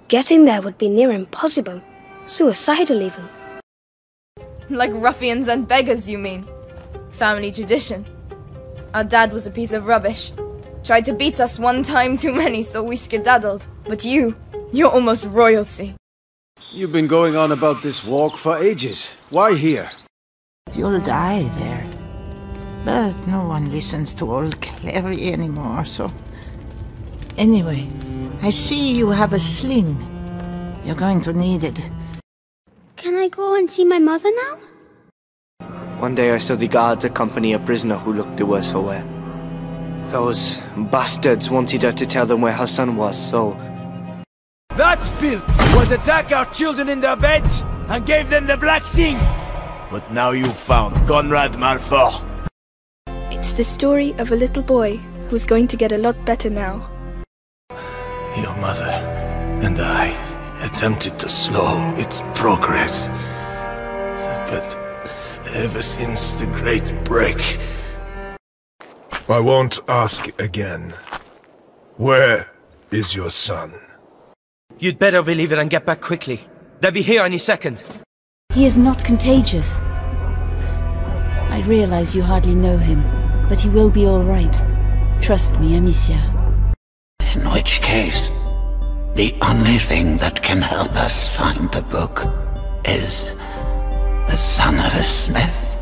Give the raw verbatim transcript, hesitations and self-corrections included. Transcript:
Getting there would be near impossible. Suicidal even. Like ruffians and beggars, you mean? Family tradition. Our dad was a piece of rubbish. Tried to beat us one time too many, so we skedaddled. But you, you're almost royalty. You've been going on about this walk for ages. Why here? You'll die there. But no one listens to old Clary anymore, so... Anyway, I see you have a sling. You're going to need it. Can I go and see my mother now? One day I saw the guards accompany a prisoner who looked the worse for wear. Those bastards wanted her to tell them where her son was, so... That filth would attack our children in their beds and gave them the black thing! But now you've found Conrad Malfort. It's the story of a little boy who's going to get a lot better now. Your mother and I attempted to slow its progress. But ever since the Great Break... I won't ask again. Where is your son? You'd better believe it and get back quickly. They'll be here any second. He is not contagious. I realize you hardly know him, but he will be all right. Trust me, Amicia. In which case, the only thing that can help us find the book is the son of a smith.